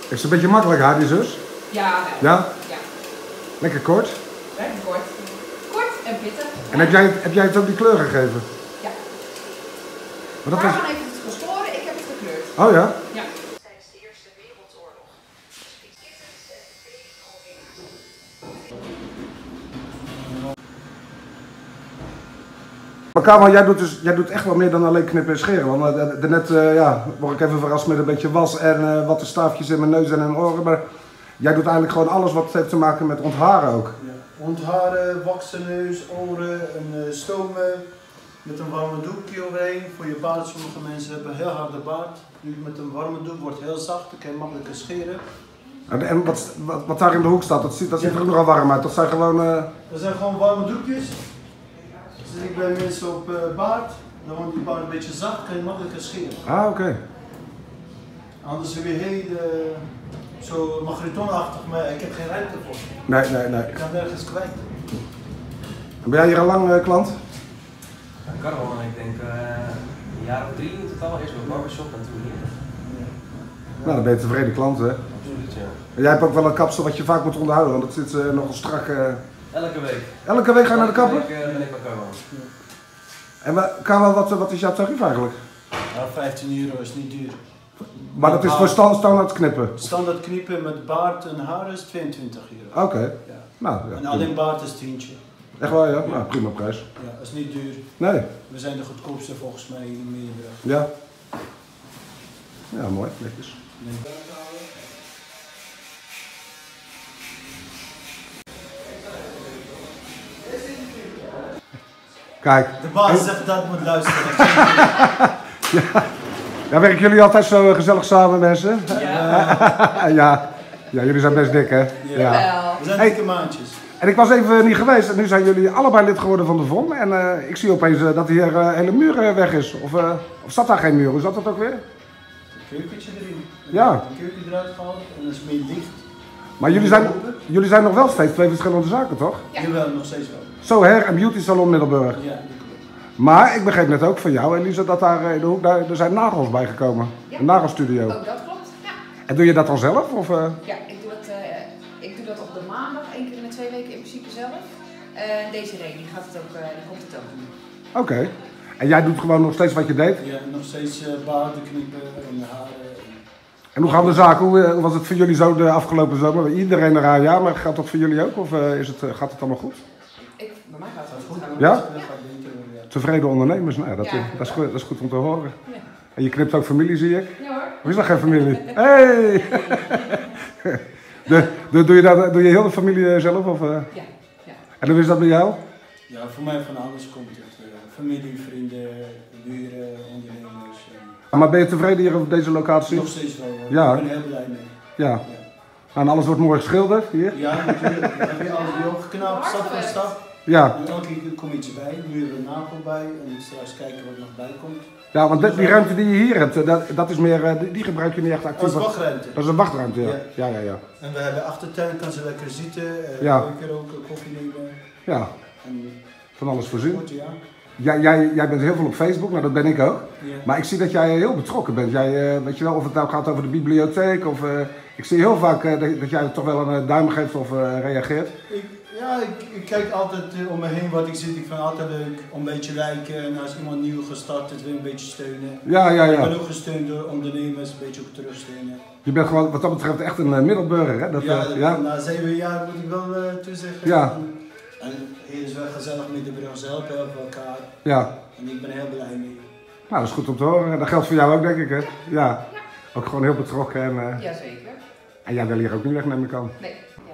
Is het een beetje makkelijk haar, die zus? Ja, Ja? Ja. Lekker kort? Lekker kort. Kort en pittig. En heb jij het ook die kleur gegeven? Ja. Maar dat Waarvan heeft het geschoren, ik heb het gekleurd. Oh ja? Ja. Tijdens de Eerste Wereldoorlog. Maar Kamal, jij doet echt wel meer dan alleen knippen en scheren. Want daarnet word ik even verrast met een beetje was en wat de staafjes in mijn neus en in mijn oren. Maar jij doet eigenlijk gewoon alles wat heeft te maken met ontharen ook. Ja. Ontharen, waksen neus, oren en stomen. Met een warme doekje overheen voor je baard. Sommige mensen hebben een heel harde baard. Nu met een warme doek wordt heel zacht, dan kan je makkelijker scheren. En wat daar in de hoek staat, dat ziet er ook nogal warm uit. Dat zijn gewoon... Dat zijn gewoon warme doekjes. Dus ik bij mensen op baard, dan wordt die baard een beetje zacht, kan je makkelijker scheren. Ah, oké. Anders heb je heel zo magritonachtig, maar ik heb geen ruimte voor. Nee. Ik kan nergens kwijt. Ben jij hier al lang klant? Ik kan wel, ik denk een jaar of 3 in totaal. Eerst mijn barbershop en toen hier. Nou, dan ben je een tevreden klant, hè? Absoluut, ja. En jij hebt ook wel een kapsel wat je vaak moet onderhouden, want het zit nogal strak. Elke week. Elke week ga je naar de kapper? Elke week ben ik bij Carlo. En Kamal, wat is jouw tarief eigenlijk? Ja, 15 euro is niet duur. Maar dat is voor standaard knippen? Standaard knippen met baard en haar is 22 euro. Oké. Ja. Nou, ja, En alleen baard is 10. echt waar, ja? Nou, prima prijs. Ja, dat is niet duur. Nee. We zijn de goedkoopste volgens mij in Middenburg. Ja. Ja, mooi. Netjes. Kijk. De baas zegt dat moet luisteren. Ja, werken jullie altijd zo gezellig samen, mensen? Ja. Ja, jullie zijn best dik, hè? Wel. We zijn dikke maandjes. En ik was even niet geweest en nu zijn jullie allebei lid geworden van de VOM. En ik zie opeens dat hier een hele muur weg is. Of zat daar geen muur? Hoe zat dat ook weer? Een keukentje erin. Ja. Een keuken eruit gehaald en dat is meer dicht. Maar jullie zijn nog wel steeds twee verschillende zaken, toch? Ja. Jawel, nog steeds wel. Zo, Hair en Beauty Salon Middelburg. Ja, dat klopt. Maar ik begreep net ook van jou, Elise, dat daar in de hoek, er zijn nagels bijgekomen. Ja. Een nagelstudio. Ook dat klopt, ja. En doe je dat dan zelf? Of, Ja, ik doe dat op de maandag, 1 keer in de 2 weken in principe zelf. Deze reden, die komt het ook doen. Oké. En jij doet gewoon nog steeds wat je deed? Ja, nog steeds baarden knippen en haren. En hoe gaan de zaken? Hoe was het voor jullie zo de afgelopen zomer? Iedereen eraan, ja, maar gaat dat voor jullie ook? Of gaat het allemaal goed? Bij mij gaat het goed. Ja? Ja. Tevreden ondernemers, nou, dat is goed om te horen. En je knipt ook familie, zie ik? Ja hoor. Of is dat geen familie? Hey! Doe je heel de familie zelf? Of, Ja. En hoe is dat bij jou? Ja, voor mij van alles komt het. Familie, vrienden, buren, ondernemers. Maar ben je tevreden hier op deze locatie? Nog steeds wel. Ja. Ik ben heel blij mee. Ja. En alles wordt mooi geschilderd hier? Ja, natuurlijk. Dan heb je alles weer opgeknapt, stap voor stap. Ja. En elke keer komt iets bij. Nu hebben we een nagel bij en straks kijken wat er nog bij komt. Ja, want die ruimte die je hier hebt, dat is meer, die gebruik je niet echt actief. Dat is wachtruimte. Dat is een wachtruimte, ja. Ja. Ja. En we hebben achtertuin, kan ze lekker zitten, Ja. lekker ook koffie nemen. Ja, En van alles voorzien. goed, ja. Jij bent heel veel op Facebook, nou dat ben ik ook. Ja. Maar ik zie dat jij heel betrokken bent. Jij, weet je wel, of het nou gaat over de bibliotheek of... ik zie heel vaak dat jij toch wel een duim geeft of reageert. Ik kijk altijd om me heen wat ik zie. Ik vind het altijd leuk om een beetje liken. En als iemand nieuw gestart is, wil een beetje steunen. Ja. Ik ben ook gesteund door ondernemers, een beetje ook terugsteunen. Je bent gewoon wat dat betreft echt een Middelburger, hè? Na 7 jaar moet ik wel toezeggen. Ja. En hier is wel gezellig Middenburg zelf, helpen elkaar. Ja. En ik ben er heel blij mee. Nou, dat is goed om te horen. Dat geldt voor jou ook, denk ik, hè? Ja. Ook gewoon heel betrokken en... Jazeker. En jij wil hier ook niet weg, neem ik aan. Nee,